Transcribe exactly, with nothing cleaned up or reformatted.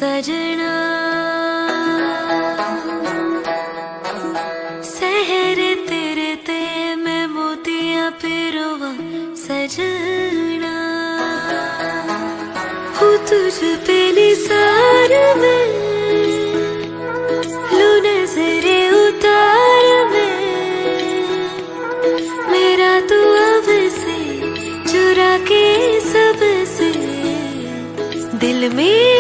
सजना सहरे तेरे ते मैं मोतिया पिरोवा सजना हूँ तुझ पे निसार में लू नजरे उतार में मेरा तू अब से चुरा के सबसे दिल में